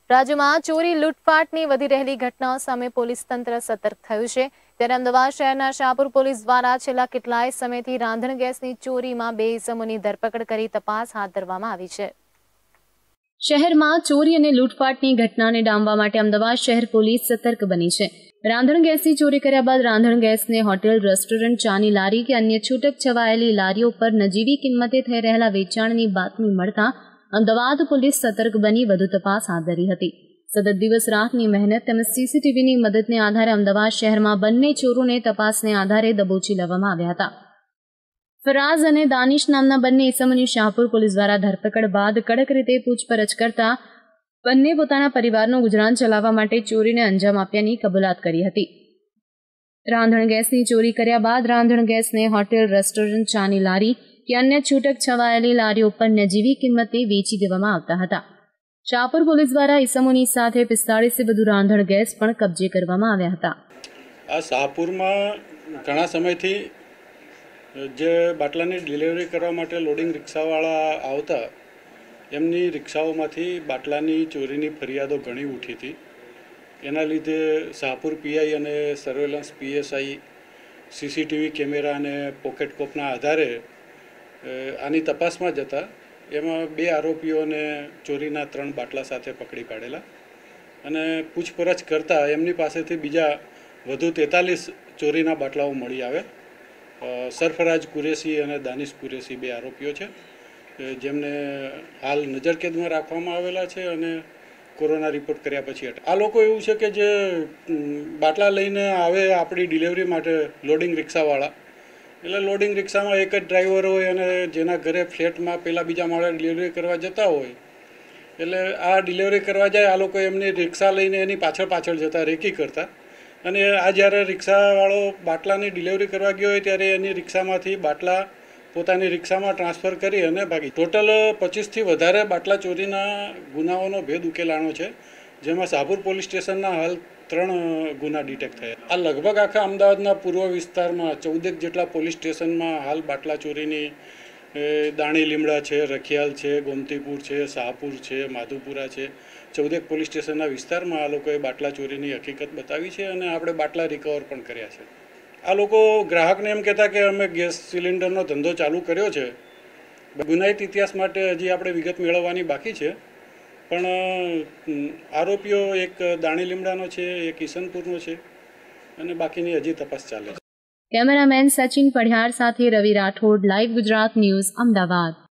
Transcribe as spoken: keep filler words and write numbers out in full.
રાજ્યમાં ચોરી લૂંટફાટની વધી રહેલી ઘટનાઓ સામે પોલીસ તંત્ર સતર્ક થયું છે। ત્યારે અમદાવાદ શહેરના શાહપુર પોલીસ દ્વારા છેલ્લા કેટલાય સમયથી રાંધણ ગેસની ચોરીમાં બે ઇસમોની ધરપકડ કરી તપાસ હાથ ધરવામાં આવી છે। શહેરમાં ચોરી અને લૂંટફાટની ઘટનાને ડામવા માટે અમદાવાદ શહેર પોલીસ સતર્ક બની છે। રાંધણ ગેસની ચોરી કર્યા બાદ રાંધણ ગેસને હોટેલ, રેસ્ટોરન્ટ, ચાની લારી કે અન્ય છૂટક છવાયેલી લારીઓ પર નજીવી કિંમતે થઈ રહેલા વેચાણની બાતમી મળતા અમદાવાદ પોલીસ સતર્ક બની વધુ તપાસ હાથ ધરી હતી। સતત દિવસ રાતની મહેનત તેમજ સીસીટીવીની મદદને આધારે અમદાવાદ શહેરમાં બંને ચોરોને તપાસને આધારે દબોચી લેવામાં આવ્યા હતા। ફરાઝ અને દાનિશ નામના બંને ઇસમોની શાહપુર પોલીસ દ્વારા ધરપકડ બાદ કડક રીતે પૂછપરછ કરતા બંને પોતાના પરિવારનું ગુજરાન ચલાવવા માટે ચોરીને અંજામ આપ્યાની કબૂલાત કરી હતી। રાંધણ ગેસની ચોરી કર્યા બાદ રાંધણ ગેસને હોટેલ, રેસ્ટોરન્ટ, ચાની લારી કે અન્ય છૂટક છવાયેલી લારીઓ પર નજીવી કિંમતે વેચી દેવામાં આવતા હતા। શાહપુર પોલીસ દ્વારા ઇસમોની સાથે પિસ્તાળીસથી વધુ રાંધણ ગેસ પણ કબજે કરવામાં આવ્યા હતા। આ શાહપુરમાં ઘણા સમયથી જે બાટલાની ડિલિવરી કરવા માટે લોડિંગ રિક્ષાવાળા આવતા એમની રિક્ષાઓમાંથી બાટલાની ચોરીની ફરિયાદો ઘણી ઉઠી હતી। એના લીધે શાહપુર પીઆઈ અને સર્વેલન્સ પીએસઆઈ સીસીટીવી કેમેરા અને પોકેટ કોપના આધારે આની તપાસમાં જતા એમાં બે આરોપીઓને ચોરીના ત્રણ બાટલા સાથે પકડી પાડેલા અને પૂછપરછ કરતાં એમની પાસેથી બીજા વધુ તેતાલીસ ચોરીના બાટલાઓ મળી આવે। સરફરાજ કુરેશી અને દાનિશ કુરેશી બે આરોપીઓ છે જેમને હાલ નજરકેદમાં રાખવામાં આવેલા છે અને કોરોના રિપોર્ટ કર્યા પછી આ લોકો એવું છે કે જે બાટલા લઈને આવે આપણી ડિલિવરી માટે લોડિંગ રિક્ષાવાળા, એટલે લોડિંગ રિક્ષામાં એક જ ડ્રાઈવર હોય અને જેના ઘરે ફ્લેટમાં પહેલાં બીજા માળે ડિલિવરી કરવા જતા હોય એટલે આ ડિલિવરી કરવા જાય આ લોકો એમની રિક્ષા લઈને એની પાછળ પાછળ જતા રેકી કરતા અને આ જ્યારે રિક્ષાવાળો બાટલાની ડિલિવરી કરવા ગયો હોય ત્યારે એની રિક્ષામાંથી બાટલા પોતાની રિક્ષામાં ટ્રાન્સફર કરી અને ભાગી। ટોટલ પચીસથી વધારે બાટલા ચોરીના ગુનાઓનો ભેદ ઉકેલાણો છે, જેમાં શાહપુર પોલીસ સ્ટેશનના હાલ ત્રણ ગુના ડિટેક્ટ થયા। આ લગભગ આખા અમદાવાદના પૂર્વ વિસ્તારમાં ચૌદેક જેટલા પોલીસ સ્ટેશનમાં હાલ બાટલા ચોરીની દાણી લીમડા છે, રખિયાલ છે, ગોમતીપુર છે, શાહપુર છે, માધુપુરા છે, ચૌદેક પોલીસ સ્ટેશનના વિસ્તારમાં આ લોકોએ બાટલા ચોરીની હકીકત બતાવી છે અને આપણે બાટલા રિકવર પણ કર્યા છે। આ લોકો ગ્રાહકને એમ કહેતા કે અમે ગેસ સિલિન્ડરનો ધંધો ચાલુ કર્યો છે। ગુનાહિત ઇતિહાસ માટે હજી આપણે વિગત મેળવવાની બાકી છે, પણ આરોપીઓ એક દાણી લીમડાનો છે, એક ઈસનપુરનો છે અને બાકીની હજી તપાસ ચાલે છે। કેમેરામેન સચિન પઢિયાર સાથે રવિ રાઠોડ, લાઈવ ગુજરાત ન્યૂઝ, અમદાવાદ।